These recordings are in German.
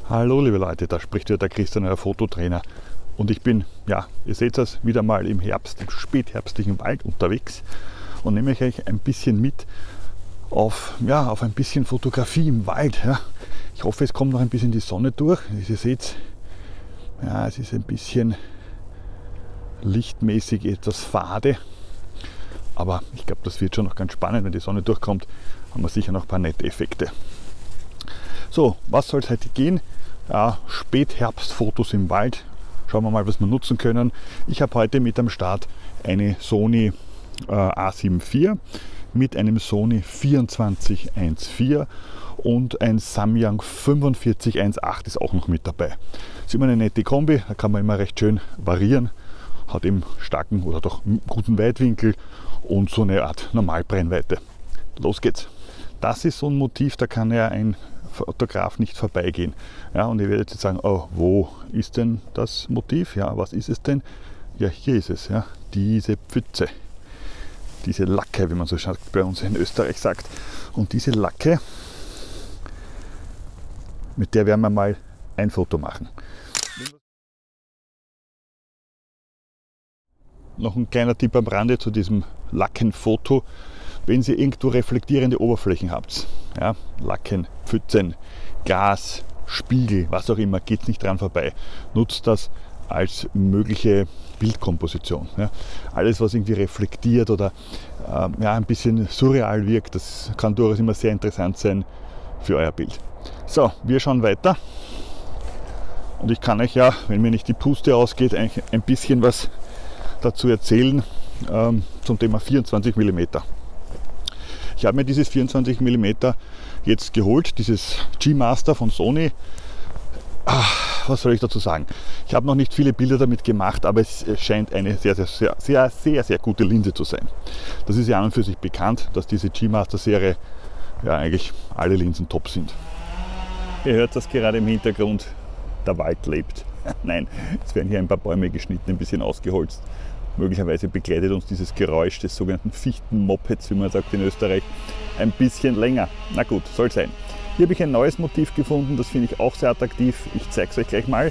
Hallo liebe Leute, da spricht wieder der Christian, euer Fototrainer. Und ich bin, ja, ihr seht es, wieder mal im Herbst, im spätherbstlichen Wald unterwegs und nehme euch ein bisschen mit auf ein bisschen Fotografie im Wald. Ja. Ich hoffe, es kommt noch ein bisschen die Sonne durch. Wie ihr seht, ja, es ist ein bisschen lichtmäßig etwas fade. Aber ich glaube, das wird schon noch ganz spannend, wenn die Sonne durchkommt, haben wir sicher noch ein paar nette Effekte. So, was soll es heute gehen? Ja, Spätherbstfotos im Wald. Schauen wir mal, was wir nutzen können. Ich habe heute mit am Start eine Sony A7 IV mit einem Sony 24-1.4 und ein Samyang 45-1.8 ist auch noch mit dabei. Ist immer eine nette Kombi, da kann man immer recht schön variieren. Hat eben starken oder doch guten Weitwinkel und so eine Art Normalbrennweite. Los geht's. Das ist so ein Motiv, da kann ja ein Fotograf nicht vorbeigehen. Ja, und ihr werdet jetzt sagen, oh, wo ist denn das Motiv? Ja, was ist es denn? Ja, hier ist es, ja, diese Pfütze, diese Lacke, wie man so bei uns in Österreich sagt. Und diese Lacke, mit der werden wir mal ein Foto machen. Noch ein kleiner Tipp am Rande zu diesem Lackenfoto. Wenn ihr irgendwo reflektierende Oberflächen habt, ja, Lacken, Pfützen, Glas, Spiegel, was auch immer, geht nicht dran vorbei. Nutzt das als mögliche Bildkomposition. Ja. Alles, was irgendwie reflektiert oder ein bisschen surreal wirkt, das kann durchaus immer sehr interessant sein für euer Bild. So, wir schauen weiter. Und ich kann euch ja, wenn mir nicht die Puste ausgeht, eigentlich ein bisschen was dazu erzählen zum Thema 24 mm. Ich habe mir dieses 24 mm jetzt geholt, dieses G-Master von Sony. Was soll ich dazu sagen? Ich habe noch nicht viele Bilder damit gemacht, aber es scheint eine sehr gute Linse zu sein. Das ist ja an und für sich bekannt, dass diese G-Master-Serie ja eigentlich alle Linsen top sind. Ihr hört das gerade im Hintergrund, der Wald lebt. Nein, es werden hier ein paar Bäume geschnitten, ein bisschen ausgeholzt. Möglicherweise begleitet uns dieses Geräusch des sogenannten Fichten-Mopeds, wie man sagt in Österreich, ein bisschen länger. Na gut, soll sein. Hier habe ich ein neues Motiv gefunden, das finde ich auch sehr attraktiv. Ich zeige es euch gleich mal.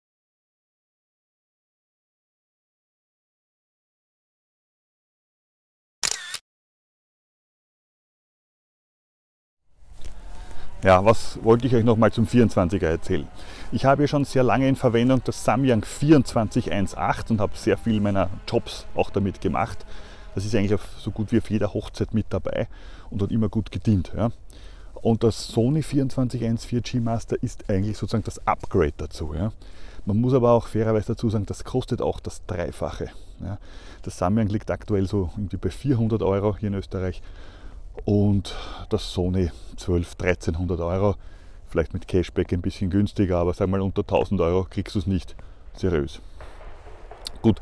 Ja, was wollte ich euch noch mal zum 24er erzählen? Ich habe ja schon sehr lange in Verwendung das Samyang 24-1.8 und habe sehr viel meiner Jobs auch damit gemacht. Das ist eigentlich auf so gut wie auf jeder Hochzeit mit dabei und hat immer gut gedient. Ja. Und das Sony 24-1.4 G-Master ist eigentlich sozusagen das Upgrade dazu. Ja. Man muss aber auch fairerweise dazu sagen, das kostet auch das Dreifache. Ja. Das Samyang liegt aktuell so irgendwie bei 400 € hier in Österreich. Und das Sony 1300 €, vielleicht mit Cashback ein bisschen günstiger, aber sag mal unter 1000 € kriegst du es nicht seriös. Gut,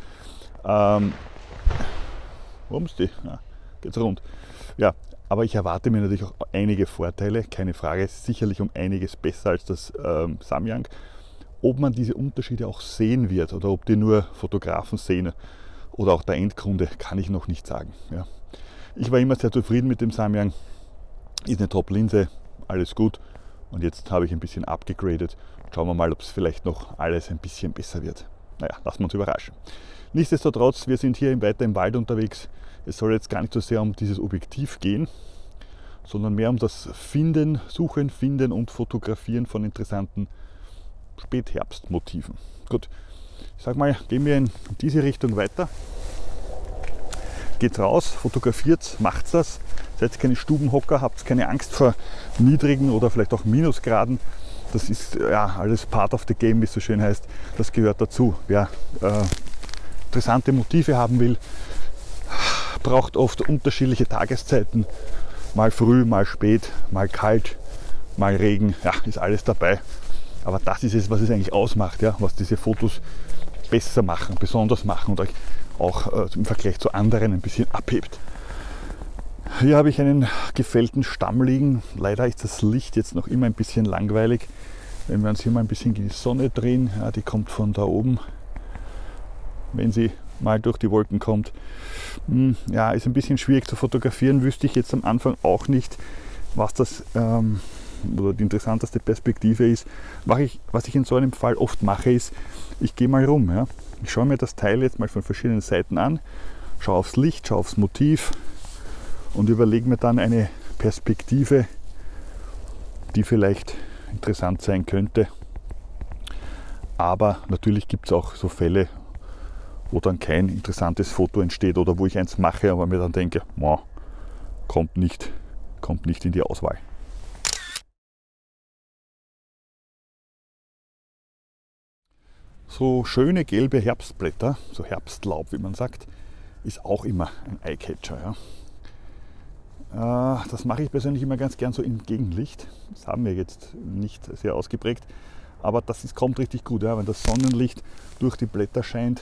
geht's rund. Ja, aber ich erwarte mir natürlich auch einige Vorteile, keine Frage, sicherlich um einiges besser als das Samyang. Ob man diese Unterschiede auch sehen wird oder ob die nur Fotografen sehen oder auch der Endkunde, kann ich noch nicht sagen. Ja. Ich war immer sehr zufrieden mit dem Samyang, ist eine Top-Linse, alles gut und jetzt habe ich ein bisschen abgegradet. Schauen wir mal, ob es vielleicht noch alles ein bisschen besser wird. Naja, lassen wir uns überraschen. Nichtsdestotrotz, wir sind hier weiter im Wald unterwegs. Es soll jetzt gar nicht so sehr um dieses Objektiv gehen, sondern mehr um das Suchen, Finden und Fotografieren von interessanten Spätherbstmotiven. Gut, ich sag mal, gehen wir in diese Richtung weiter. Geht raus, fotografiert, macht das. Seid keine Stubenhocker, habt keine Angst vor niedrigen oder vielleicht auch Minusgraden. Das ist ja alles part of the game, wie es so schön heißt. Das gehört dazu. Wer interessante Motive haben will, braucht oft unterschiedliche Tageszeiten. Mal früh, mal spät, mal kalt, mal Regen. Ja, ist alles dabei. Aber das ist es, was es eigentlich ausmacht, ja, was diese Fotos besser machen, besonders machen und euch auch im Vergleich zu anderen ein bisschen abhebt. Hier habe ich einen gefällten Stamm liegen. Leider ist das Licht jetzt noch immer ein bisschen langweilig. Wenn wir uns hier mal ein bisschen in die Sonne drehen, ja, die kommt von da oben, wenn sie mal durch die Wolken kommt. Ja, ist ein bisschen schwierig zu fotografieren, wüsste ich jetzt am Anfang auch nicht, was das oder die interessanteste Perspektive ist, was ich in so einem Fall oft mache, ist, ich gehe mal rum. Ja. Ich schaue mir das Teil jetzt mal von verschiedenen Seiten an, schaue aufs Licht, schaue aufs Motiv und überlege mir dann eine Perspektive, die vielleicht interessant sein könnte. Aber natürlich gibt es auch so Fälle, wo dann kein interessantes Foto entsteht oder wo ich eins mache, aber mir dann denke, kommt nicht in die Auswahl. So schöne gelbe Herbstblätter, so Herbstlaub wie man sagt, ist auch immer ein Eyecatcher. Ja. Das mache ich persönlich immer ganz gern so im Gegenlicht. Das haben wir jetzt nicht sehr ausgeprägt, aber kommt richtig gut. Ja. Wenn das Sonnenlicht durch die Blätter scheint,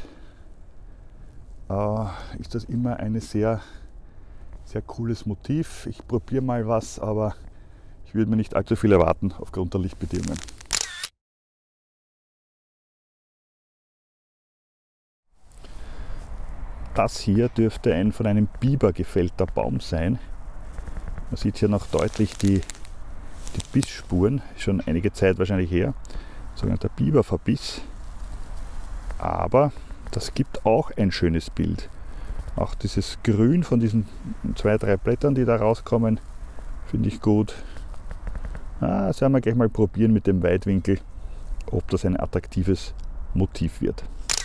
ist das immer ein sehr, sehr cooles Motiv. Ich probiere mal was, aber ich würde mir nicht allzu viel erwarten aufgrund der Lichtbedingungen. Das hier dürfte ein von einem Biber gefällter Baum sein. Man sieht hier noch deutlich die Bissspuren, schon einige Zeit wahrscheinlich her, sogenannter Biberverbiss. Aber das gibt auch ein schönes Bild. Auch dieses Grün von diesen 2, 3 Blättern, die da rauskommen, finde ich gut. Das werden wir gleich mal probieren mit dem Weitwinkel, ob das ein attraktives Motiv wird.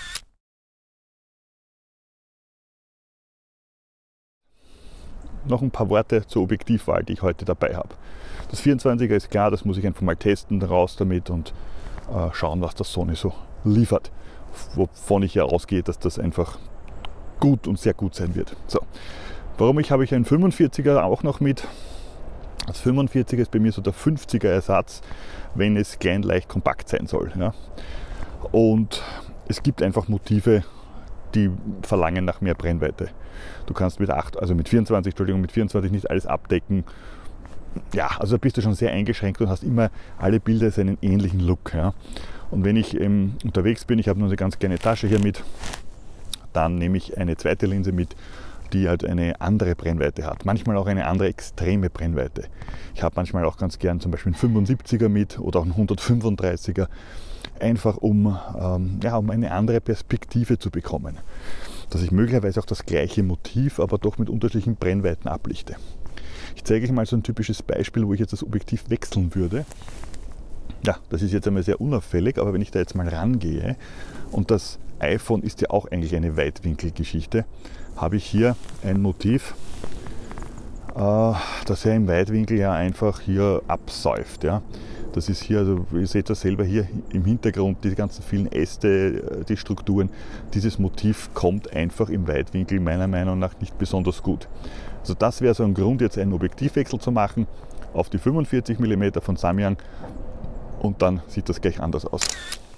Noch ein paar Worte zur Objektivwahl, die ich heute dabei habe. Das 24er ist klar, das muss ich einfach mal testen, raus damit und schauen, was das Sony so liefert. Wovon ich ja ausgehe, dass das einfach gut und sehr gut sein wird. So. Habe ich einen 45er auch noch mit. Das 45er ist bei mir so der 50er Ersatz, wenn es klein, leicht, kompakt sein soll. Ja. Und es gibt einfach Motive, die verlangen nach mehr Brennweite. Du kannst mit 24 nicht alles abdecken. Ja, also da bist du schon sehr eingeschränkt und hast immer alle Bilder einen ähnlichen Look. Ja. Und wenn ich unterwegs bin, ich habe nur eine ganz kleine Tasche hier mit, dann nehme ich eine zweite Linse mit, die halt eine andere Brennweite hat. Manchmal auch eine andere extreme Brennweite. Ich habe manchmal auch ganz gern zum Beispiel einen 75er mit oder auch einen 135er, einfach um eine andere Perspektive zu bekommen. Dass ich möglicherweise auch das gleiche Motiv, aber doch mit unterschiedlichen Brennweiten ablichte. Ich zeige euch mal so ein typisches Beispiel, wo ich jetzt das Objektiv wechseln würde. Ja, das ist jetzt einmal sehr unauffällig, aber wenn ich da jetzt mal rangehe, und das iPhone ist ja auch eigentlich eine Weitwinkelgeschichte, habe ich hier ein Motiv, das ja im Weitwinkel ja einfach hier absäuft. Ja. Das ist hier, also ihr seht das selber hier im Hintergrund, die ganzen vielen Äste, die Strukturen. Dieses Motiv kommt einfach im Weitwinkel meiner Meinung nach nicht besonders gut. Also das wäre so ein Grund, jetzt einen Objektivwechsel zu machen auf die 45 mm von Samyang und dann sieht das gleich anders aus.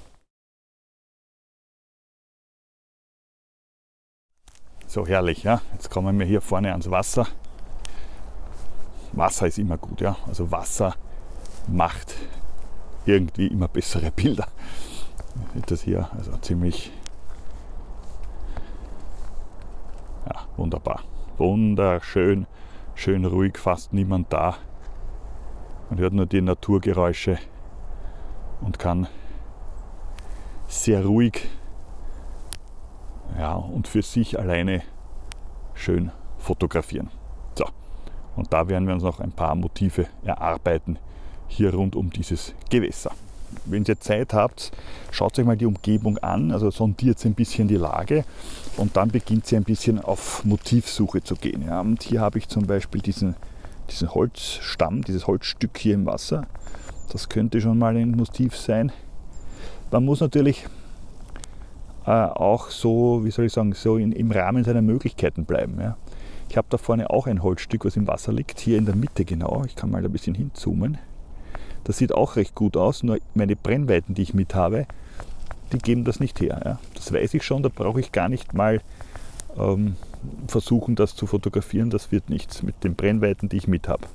So herrlich, ja. Jetzt kommen wir hier vorne ans Wasser. Wasser ist immer gut, ja. Also Wasser macht irgendwie immer bessere Bilder. Das hier, also ziemlich, ja, wunderbar. Wunderschön, schön ruhig, fast niemand da. Man hört nur die Naturgeräusche und kann sehr ruhig, ja, und für sich alleine schön fotografieren. So, und da werden wir uns noch ein paar Motive erarbeiten, hier rund um dieses Gewässer. Wenn ihr Zeit habt, schaut euch mal die Umgebung an, also sondiert ein bisschen die Lage und dann beginnt ihr ein bisschen auf Motivsuche zu gehen. Ja, und hier habe ich zum Beispiel diesen Holzstamm, dieses Holzstück hier im Wasser. Das könnte schon mal ein Motiv sein. Man muss natürlich auch so, wie soll ich sagen, so im Rahmen seiner Möglichkeiten bleiben. Ja. Ich habe da vorne auch ein Holzstück, was im Wasser liegt, hier in der Mitte genau. Ich kann mal ein bisschen hinzoomen. Das sieht auch recht gut aus, nur meine Brennweiten, die ich mit habe, die geben das nicht her. Ja. Das weiß ich schon, da brauche ich gar nicht mal versuchen, das zu fotografieren. Das wird nichts mit den Brennweiten, die ich mit habe.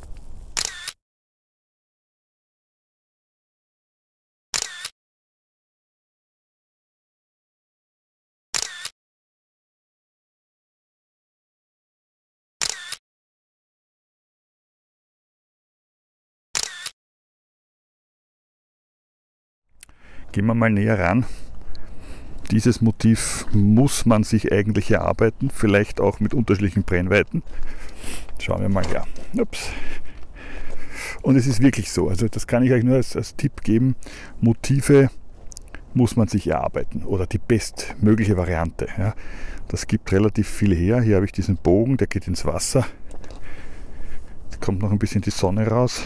Gehen wir mal näher ran. Dieses Motiv muss man sich eigentlich erarbeiten, vielleicht auch mit unterschiedlichen Brennweiten. Schauen wir mal her. Ups. Und es ist wirklich so, also das kann ich euch nur als Tipp geben, Motive muss man sich erarbeiten oder die bestmögliche Variante. Ja. Das gibt relativ viel her. Hier habe ich diesen Bogen, der geht ins Wasser. Da kommt noch ein bisschen die Sonne raus.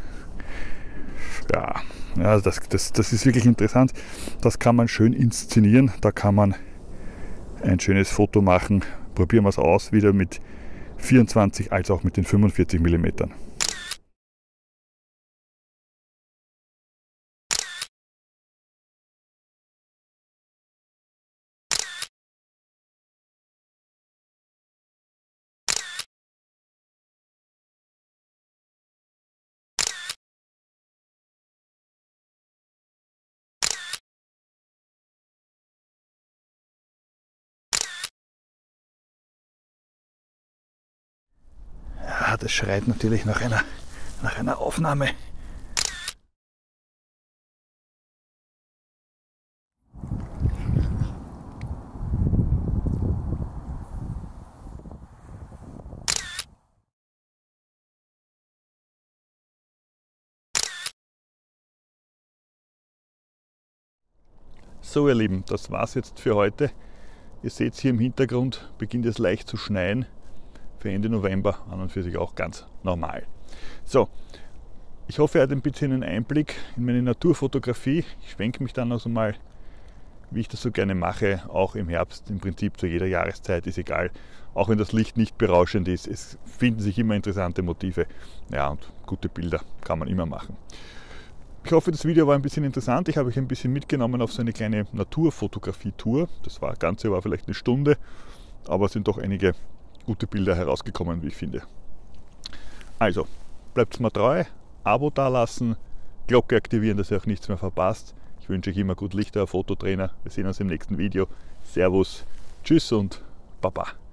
Ja, das ist wirklich interessant. Das kann man schön inszenieren. Da kann man ein schönes Foto machen. Probieren wir es aus, wieder mit 24 als auch mit den 45 mm. Ja, das schreit natürlich nach einer Aufnahme. So ihr Lieben, das war's jetzt für heute. Ihr seht hier im Hintergrund beginnt es leicht zu schneien. Für Ende November an und für sich auch ganz normal. So, ich hoffe, ihr habt ein bisschen einen Einblick in meine Naturfotografie. Ich schwenke mich dann noch mal, wie ich das so gerne mache, auch im Herbst, im Prinzip zu jeder Jahreszeit, ist egal. Auch wenn das Licht nicht berauschend ist, es finden sich immer interessante Motive. Ja, und gute Bilder kann man immer machen. Ich hoffe, das Video war ein bisschen interessant. Ich habe euch ein bisschen mitgenommen auf so eine kleine Naturfotografie-Tour. Das Ganze war vielleicht eine Stunde, aber es sind doch einige gute Bilder herausgekommen, wie ich finde. Also, bleibt mir treu, Abo dalassen, Glocke aktivieren, dass ihr auch nichts mehr verpasst. Ich wünsche euch immer gut Licht, euer Fototrainer. Wir sehen uns im nächsten Video. Servus, tschüss und Baba.